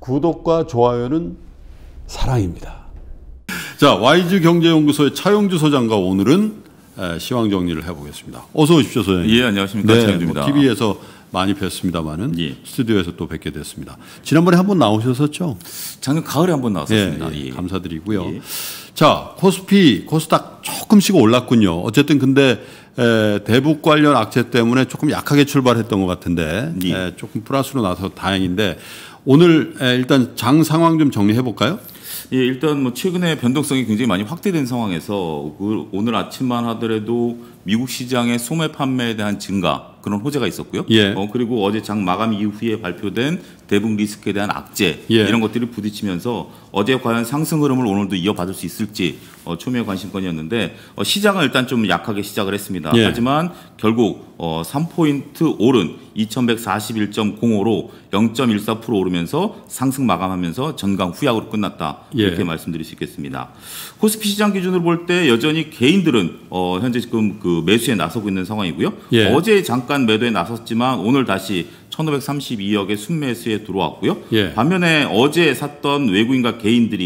구독과 좋아요는 사랑입니다. 자, YG경제연구소의 차용주 소장과 오늘은 시황 정리를 해보겠습니다. 어서 오십시오, 소장님. 예, 안녕하십니까. 차용주입니다. 뭐 TV에서 많이 뵀습니다만은 예. 스튜디오에서 또 뵙게 됐습니다. 지난번에 한번 나오셨었죠? 작년 가을에 한번 나왔었습니다. 예, 예. 감사드리고요. 예. 자, 코스피, 코스닥 조금씩 올랐군요. 어쨌든 근데 대북 관련 악재 때문에 조금 약하게 출발했던 것 같은데 예. 조금 플러스로 나서 다행인데 오늘 일단 장 상황 좀 정리해 볼까요? 예, 일단 뭐 최근에 변동성이 굉장히 많이 확대된 상황에서 오늘 아침만 하더라도 미국 시장의 소매 판매에 대한 증가 그런 호재가 있었고요. 예. 그리고 어제 장 마감 이후에 발표된 대북 리스크에 대한 악재 예. 이런 것들이 부딪히면서 어제 과연 상승 흐름을 오늘도 이어받을 수 있을지 초미의 관심권이었는데 시장은 일단 좀 약하게 시작을 했습니다. 예. 하지만 결국 3포인트 오른 2141.05로 0.14% 오르면서 상승 마감하면서 전강 후약으로 끝났다. 예. 이렇게 말씀드릴 수 있겠습니다. 코스피 시장 기준으로 볼 때 여전히 개인들은 현재 지금 그 매수에 나서고 있는 상황이고요. 예. 어제 잠깐 매도에 나섰지만 오늘 다시 1,532억의 순매수에 들어왔고요. 예. 반면에 어제 샀던 외국인과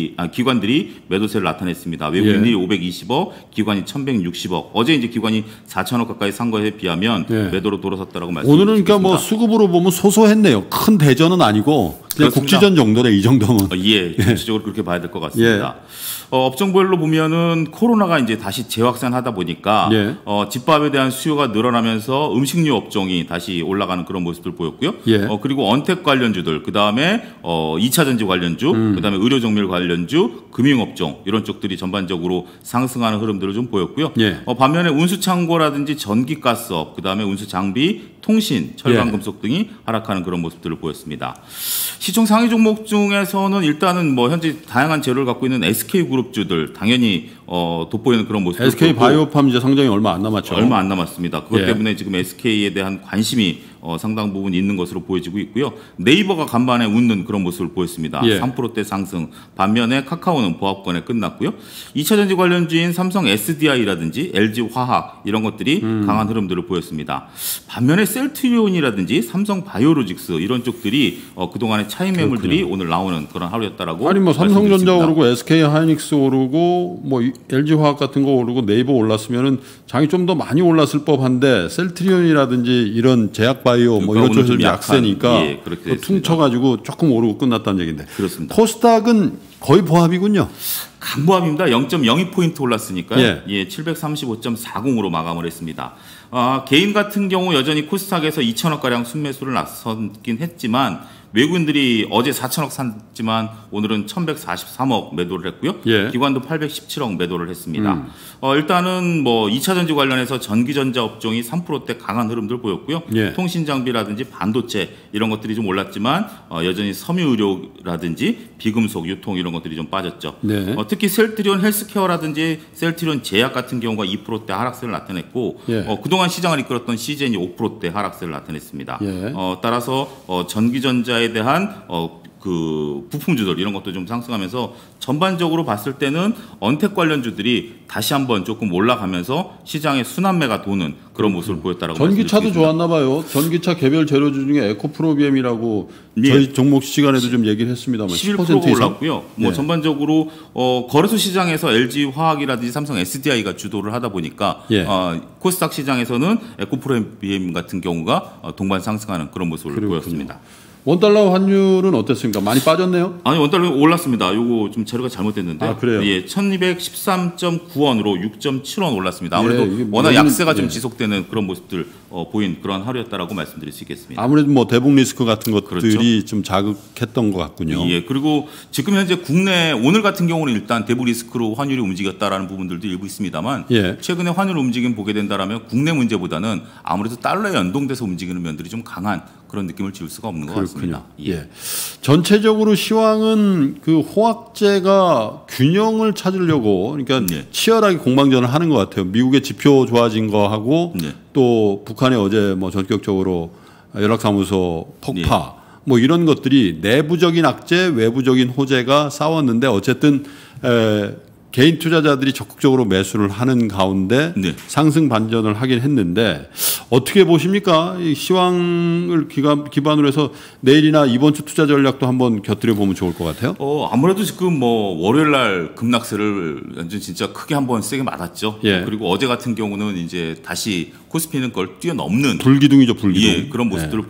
기관들이 매도세를 나타냈습니다. 외국인이 예. 520억, 기관이 1,160억. 어제 이제 기관이 4천억 가까이 산 거에 비하면 예. 매도로 돌아섰다라고 말씀드리겠습니다. 오늘은 그러니까 뭐 수급으로 보면 소소했네요. 큰 대전은 아니고 그냥 그렇습니다. 국지전 정도네, 이 정도면. 예, 전체적으로 그렇게 봐야 될 것 같습니다. 업종별로 보면은 코로나가 이제 다시 재확산하다 보니까 예. 집밥에 대한 수요가 늘어나면서 음식료 업종이 다시 올라가는 그런 모습들 보였고요. 예. 그리고 언택 관련주들, 그 다음에 2차 전지 관련주, 그 다음에 의료 정밀 관련주, 금융업종 이런 쪽들이 전반적으로 상승하는 흐름들을 좀 보였고요. 예. 반면에 운수창고라든지 전기가스업, 그 다음에 운수장비, 통신, 철강금속 등이 하락하는 그런 모습들을 보였습니다. 시총 상위 종목 중에서는 일단은 뭐 현재 다양한 재료를 갖고 있는 SK그룹주들 당연히 돋보이는 그런 모습들. SK 바이오팜 이제 상장이 얼마 안 남았죠. 얼마 안 남았습니다. 그것 예. 때문에 지금 SK에 대한 관심이 상당 부분 있는 것으로 보여지고 있고요. 네이버가 간밤에 웃는 그런 모습을 보였습니다. 예. 3%대 상승. 반면에 카카오는 보합권에 끝났고요. 2차 전지 관련주인 삼성 SDI라든지 LG화학 이런 것들이 강한 흐름들을 보였습니다. 반면에 셀트리온이라든지 삼성 바이오로직스 이런 쪽들이 그동안의 차익 매물들이 오늘 나오는 그런 하루였다라고. 아니 뭐 삼성전자 말씀드렸습니다. 오르고 SK 하이닉스 오르고 뭐 LG화학 같은 거 오르고 네이버 올랐으면은 장이 좀 더 많이 올랐을 법한데 셀트리온이라든지 이런 제약바이오 뭐 이런 쪽이 약세니까 예, 그렇게 퉁쳐가지고 조금 오르고 끝났다는 얘기인데. 그렇습니다. 코스닥은 거의 보합이군요. 강보합입니다. 0.02포인트 올랐으니까요. 예. 735.40으로 마감을 했습니다. 개인 같은 경우 여전히 코스닥에서 2천억가량 순매수를 나섰긴 했지만 외국인들이 어제 4천억 샀지만 오늘은 1,143억 매도를 했고요. 예. 기관도 817억 매도를 했습니다. 일단은 뭐 2차 전지 관련해서 전기전자 업종이 3%대 강한 흐름들 보였고요. 예. 통신 장비라든지 반도체 이런 것들이 좀 올랐지만 여전히 섬유의료라든지 비금속 유통 이런 것들이 좀 빠졌죠. 네. 특히 셀트리온 헬스케어라든지 셀트리온 제약 같은 경우가 2%대 하락세를 나타냈고 예. 그동안 시장을 이끌었던 CJN이 5%대 하락세를 나타냈습니다. 예. 따라서 전기전자에 대한 그 부품주들 이런 것도 좀 상승하면서 전반적으로 봤을 때는 언택 관련주들이 다시 한번 조금 올라가면서 시장의 순환매가 도는 그런 모습을 보였다라고 전기차도 좋았나 봐요. 전기차 개별 재료주 중에 에코프로비엠이라고 예. 저희 종목 시간에도 좀 얘기를 했습니다만 11%가 올랐고요. 뭐 예. 전반적으로 거래소 시장에서 LG화학이라든지 삼성 SDI가 주도를 하다 보니까 예. 코스닥 시장에서는 에코프로비엠 같은 경우가 동반 상승하는 그런 모습을 그렇군요. 보였습니다. 원달러 환율은 어땠습니까? 많이 빠졌네요? 아니 원달러 올랐습니다. 요거 좀 재료가 잘못됐는데. 아, 그래요? 예, 1,213.9원으로 6.7원 올랐습니다. 아무래도 예, 워낙 약세가 좀 예. 지속되는 그런 모습들 보인 그런 하루였다라고 말씀드릴 수 있겠습니다. 아무래도 뭐 대북 리스크 같은 것들이 그렇죠. 좀 자극했던 것 같군요. 예, 그리고 지금 현재 국내 오늘 같은 경우는 일단 대북 리스크로 환율이 움직였다라는 부분들도 일부 있습니다만 예. 최근에 환율 움직임 보게 된다라면 국내 문제보다는 아무래도 달러에 연동돼서 움직이는 면들이 좀 강한 그런 느낌을 지울 수가 없는 것 같습니다. 예. 전체적으로 시황은 그 호황제가 균형을 찾으려고 그러니까 네. 치열하게 공방전을 하는 것 같아요. 미국의 지표 좋아진 거 하고 네. 또 북한의 어제 뭐 전격적으로 연락사무소 폭파 뭐 이런 것들이 내부적인 악재, 외부적인 호재가 싸웠는데 어쨌든 개인 투자자들이 적극적으로 매수를 하는 가운데 네. 상승 반전을 하긴 했는데 어떻게 보십니까? 이 시황을 기반으로 해서 내일이나 이번 주 투자 전략도 한번 곁들여 보면 좋을 것 같아요. 아무래도 지금 뭐 월요일 날 급락세를 완전 진짜 크게 한번 세게 맞았죠. 예. 그리고 어제 같은 경우는 이제 다시 코스피는 그걸 뛰어넘는 불기둥이죠, 불기둥. 예, 그런 모습들을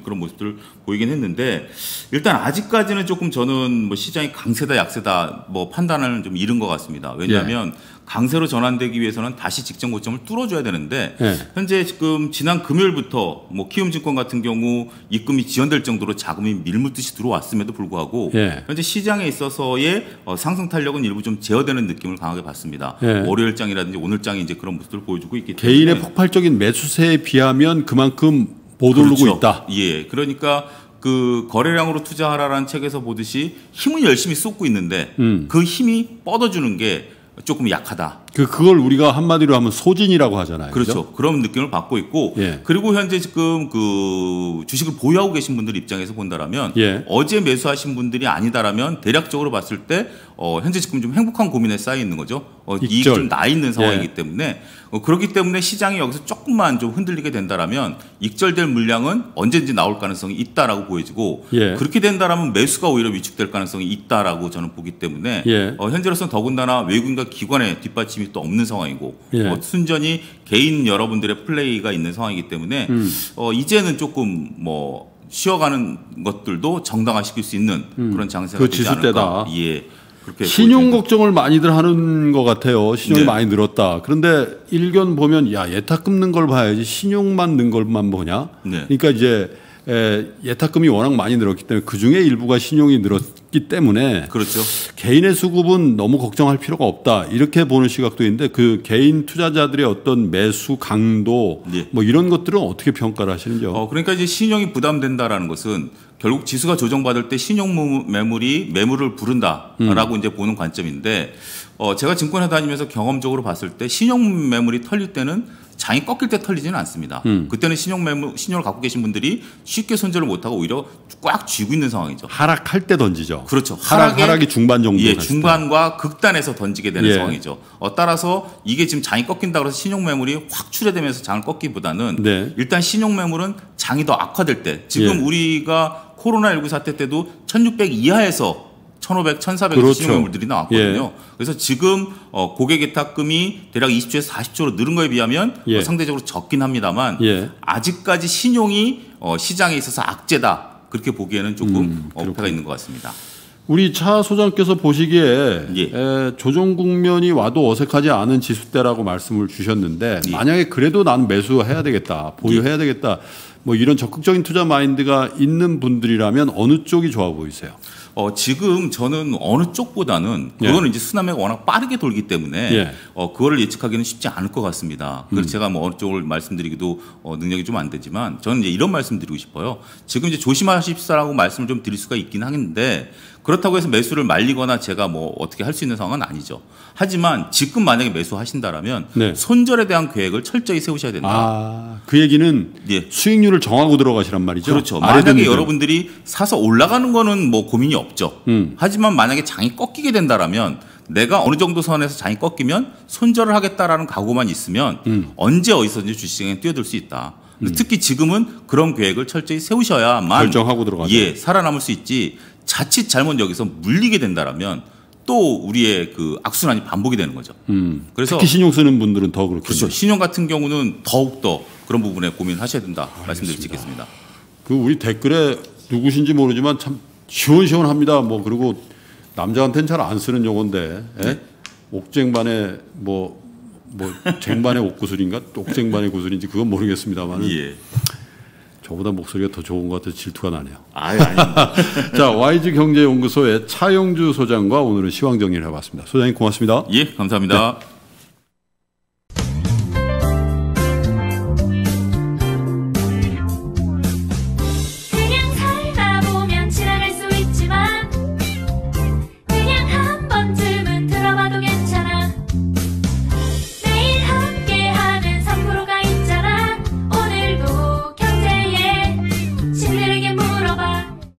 보이긴 했는데 일단 아직까지는 조금 저는 뭐 시장이 강세다 약세다 뭐 판단을 좀 잃은 것 같습니다. 왜냐하면 강세로 전환되기 위해서는 다시 직전 고점을 뚫어줘야 되는데 현재 지금 지난 금요일부터 뭐 키움증권 같은 경우 입금이 지연될 정도로 자금이 밀물듯이 들어왔음에도 불구하고 현재 시장에 있어서의 상승 탄력은 일부 좀 제어되는 느낌을 강하게 받습니다. 월요일장이라든지 오늘장이 이제 그런 모습들을 보여주고 있기 때문에 개인의 폭발적인 매수세에 비하면 그만큼 못 오르고 있다. 예, 그러니까 그 거래량으로 투자하라라는 책에서 보듯이 힘은 열심히 쏟고 있는데 그 힘이 뻗어주는 게 조금 약하다. 그걸 우리가 한마디로 하면 소진이라고 하잖아요. 그렇죠. 그런 느낌을 받고 있고 그리고 현재 지금 그 주식을 보유하고 계신 분들 입장에서 본다라면 어제 매수하신 분들이 아니다라면 대략적으로 봤을 때 현재 지금 좀 행복한 고민에 쌓여 있는 거죠. 이익이 좀 나 있는 상황이기 때문에 그렇기 때문에 시장이 여기서 조금만 좀 흔들리게 된다라면 익절될 물량은 언제든지 나올 가능성이 있다라고 보여지고 그렇게 된다라면 매수가 오히려 위축될 가능성이 있다라고 저는 보기 때문에 현재로서는 더군다나 외국인과 기관의 뒷받침이 또 없는 상황이고 순전히 개인 여러분들의 플레이가 있는 상황이기 때문에 이제는 조금 뭐 쉬어가는 것들도 정당화시킬 수 있는 그런 장세가 되지 않을까. 예. 신용 걱정을 많이들 하는 것 같아요. 신용이 많이 늘었다. 그런데 일견 보면 야 예탁금 는 걸 봐야지 신용만 는 걸만 보냐. 그러니까 이제 예탁금이 워낙 많이 늘었기 때문에 그중에 일부가 신용이 늘었기 때문에 그렇죠. 개인의 수급은 너무 걱정할 필요가 없다. 이렇게 보는 시각도 있는데 그 개인 투자자들의 어떤 매수 강도 뭐 이런 것들은 어떻게 평가를 하시는지요? 그러니까 이제 신용이 부담된다라는 것은 결국 지수가 조정받을 때 신용 매물이 매물을 부른다라고 이제 보는 관점인데 제가 증권회 다니면서 경험적으로 봤을 때 신용 매물이 털릴 때는 장이 꺾일 때 털리지는 않습니다. 그때는 신용을 갖고 계신 분들이 쉽게 손절을 못하고 오히려 꽉 쥐고 있는 상황이죠. 하락할 때 던지죠. 그렇죠. 하락이 중반 정도. 중반과 극단에서 던지게 되는 상황이죠. 따라서 이게 지금 장이 꺾인다고 해서 신용 매물이 확 출회되면서 장을 꺾기보다는 일단 신용 매물은 장이 더 악화될 때 지금 우리가 코로나19 사태 때도 1600 이하에서 1,500, 1,400 신용매물들이 나왔거든요. 그래서 지금 고객 예탁금이 대략 20조에서 40조로 늘은 거에 비하면 상대적으로 적긴 합니다만 아직까지 신용이 시장에 있어서 악재다. 그렇게 보기에는 조금 어폐가 있는 것 같습니다. 우리 차 소장께서 보시기에 조정 국면이 와도 어색하지 않은 지수대라고 말씀을 주셨는데 만약에 그래도 나는 매수해야 되겠다. 보유해야 되겠다. 뭐 이런 적극적인 투자 마인드가 있는 분들이라면 어느 쪽이 좋아 보이세요? 지금 저는 어느 쪽보다는 그거는 이제 순환매가 워낙 빠르게 돌기 때문에 그거를 예측하기는 쉽지 않을 것 같습니다. 그래서 제가 뭐 어느 쪽을 말씀드리기도 능력이 좀 안 되지만 저는 이제 이런 말씀드리고 싶어요. 지금 이제 조심하십사라고 말씀을 좀 드릴 수가 있긴 하는데 그렇다고 해서 매수를 말리거나 제가 뭐 어떻게 할 수 있는 상황은 아니죠. 하지만 지금 만약에 매수하신다라면 손절에 대한 계획을 철저히 세우셔야 된다. 그 얘기는 수익률을 정하고 들어가시란 말이죠. 그렇죠. 만약에 여러분들이 사서 올라가는 거는 뭐 고민이 없죠. 하지만 만약에 장이 꺾이게 된다라면 내가 어느 정도 선에서 장이 꺾이면 손절을 하겠다라는 각오만 있으면 언제 어디서든지 주식시장에 뛰어들 수 있다. 특히 지금은 그런 계획을 철저히 세우셔야만 결정하고 들어가죠. 살아남을 수 있지. 자칫 잘못 여기서 물리게 된다라면 또 우리의 그 악순환이 반복이 되는 거죠. 그래서 특히 신용 쓰는 분들은 더 그렇겠죠. 그렇죠. 신용 같은 경우는 더욱 더 그런 부분에 고민하셔야 된다. 말씀드릴 수 있겠습니다. 그 우리 댓글에 누구신지 모르지만 참 시원시원합니다. 뭐 그리고 남자한테는 잘 안 쓰는 용어인데 옥쟁반의 뭐 쟁반의 옥구슬인가 옥쟁반의 구슬인지 그건 모르겠습니다만 저보다 목소리가 더 좋은 것 같아서 질투가 나네요. 아닙니다. 자, YG경제연구소의 차영주 소장과 오늘은 시황 정리를 해봤습니다. 소장님 고맙습니다. 감사합니다.